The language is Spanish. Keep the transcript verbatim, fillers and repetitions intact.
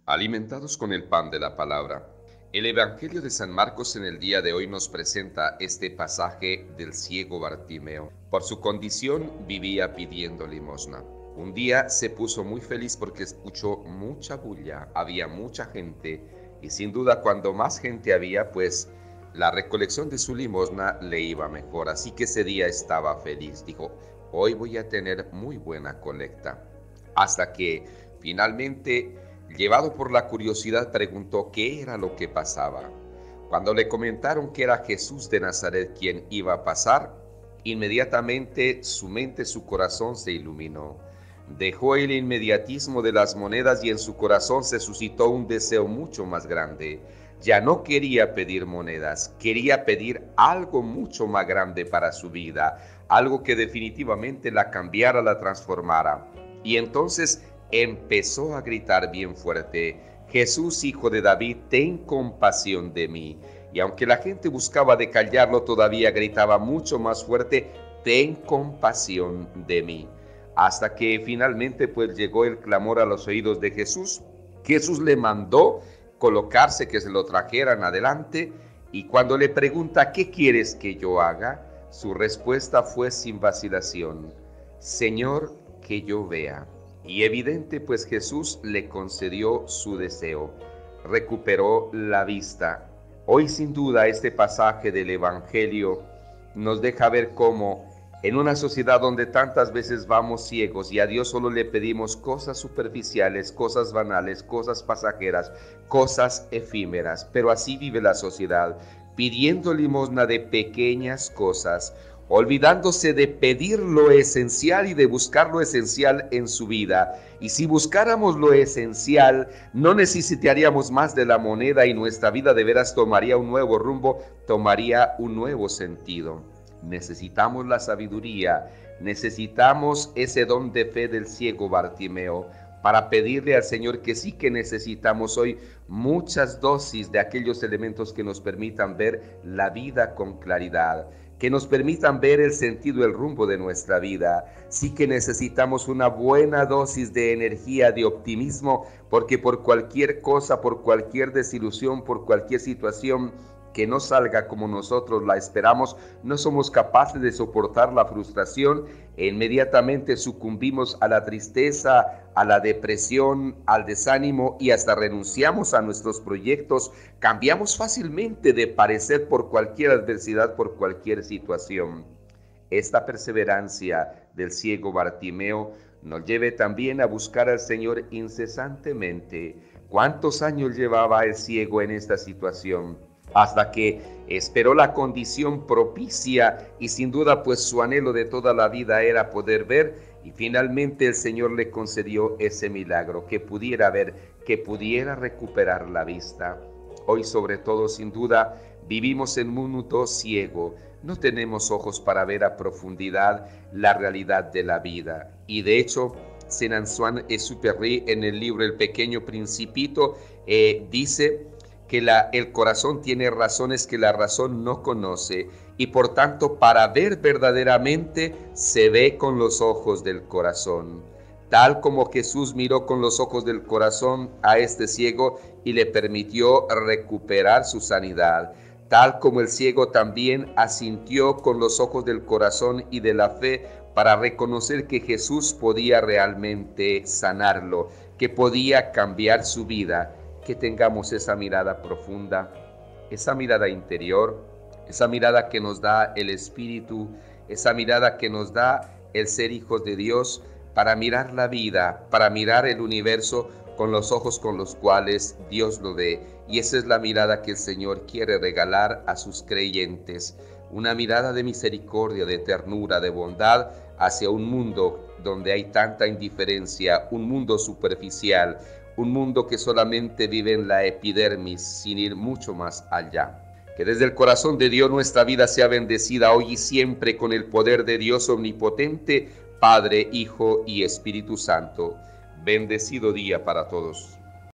Alimentados con el pan de la palabra. El Evangelio de San Marcos en el día de hoy nos presenta este pasaje del ciego Bartimeo. Por su condición vivía pidiendo limosna. Un día se puso muy feliz porque escuchó mucha bulla, había mucha gente y sin duda cuando más gente había, pues la recolección de su limosna le iba mejor. Así que ese día estaba feliz. Dijo, hoy voy a tener muy buena colecta. Hasta que finalmente, llevado por la curiosidad, preguntó qué era lo que pasaba. Cuando le comentaron que era Jesús de Nazaret quien iba a pasar, inmediatamente su mente, su corazón se iluminó. Dejó el inmediatismo de las monedas y en su corazón se suscitó un deseo mucho más grande. Ya no quería pedir monedas, quería pedir algo mucho más grande para su vida, algo que definitivamente la cambiara, la transformara. Y entonces empezó a gritar bien fuerte, Jesús, hijo de David, ten compasión de mí. Y aunque la gente buscaba de callarlo, todavía gritaba mucho más fuerte, ten compasión de mí. Hasta que finalmente pues llegó el clamor a los oídos de Jesús. Jesús le mandó colocarse, que se lo trajeran adelante, y cuando le pregunta, ¿qué quieres que yo haga? Su respuesta fue sin vacilación, Señor, que yo vea. Y evidente, pues Jesús le concedió su deseo, recuperó la vista. Hoy sin duda este pasaje del Evangelio nos deja ver cómo en una sociedad donde tantas veces vamos ciegos y a Dios solo le pedimos cosas superficiales, cosas banales, cosas pasajeras, cosas efímeras, pero así vive la sociedad, pidiendo limosna de pequeñas cosas, olvidándose de pedir lo esencial y de buscar lo esencial en su vida. Y si buscáramos lo esencial, no necesitaríamos más de la moneda y nuestra vida de veras tomaría un nuevo rumbo, tomaría un nuevo sentido. Necesitamos la sabiduría, necesitamos ese don de fe del ciego Bartimeo para pedirle al Señor que sí que necesitamos hoy muchas dosis de aquellos elementos que nos permitan ver la vida con claridad, que nos permitan ver el sentido, el rumbo de nuestra vida. Sí que necesitamos una buena dosis de energía, de optimismo, porque por cualquier cosa, por cualquier desilusión, por cualquier situación que no salga como nosotros la esperamos, no somos capaces de soportar la frustración e inmediatamente sucumbimos a la tristeza, a la depresión, al desánimo y hasta renunciamos a nuestros proyectos. Cambiamos fácilmente de parecer por cualquier adversidad, por cualquier situación. Esta perseverancia del ciego Bartimeo nos lleve también a buscar al Señor incesantemente. ¿Cuántos años llevaba el ciego en esta situación? Hasta que esperó la condición propicia y sin duda pues su anhelo de toda la vida era poder ver y finalmente el Señor le concedió ese milagro, que pudiera ver, que pudiera recuperar la vista. Hoy sobre todo sin duda vivimos en un mundo ciego, no tenemos ojos para ver a profundidad la realidad de la vida y de hecho Saint Antoine-Exupéry en el libro El Pequeño Principito eh, dice que la, el corazón tiene razones que la razón no conoce y por tanto para ver verdaderamente se ve con los ojos del corazón. Tal como Jesús miró con los ojos del corazón a este ciego y le permitió recuperar su sanidad, tal como el ciego también asintió con los ojos del corazón y de la fe para reconocer que Jesús podía realmente sanarlo, que podía cambiar su vida. Que tengamos esa mirada profunda, esa mirada interior, esa mirada que nos da el Espíritu, esa mirada que nos da el ser hijos de Dios, para mirar la vida, para mirar el universo con los ojos con los cuales Dios lo ve. Y esa es la mirada que el Señor quiere regalar a sus creyentes, una mirada de misericordia, de ternura, de bondad hacia un mundo donde hay tanta indiferencia, un mundo superficial, un mundo que solamente vive en la epidermis sin ir mucho más allá. Que desde el corazón de Dios nuestra vida sea bendecida hoy y siempre con el poder de Dios omnipotente, Padre, Hijo y Espíritu Santo. Bendecido día para todos.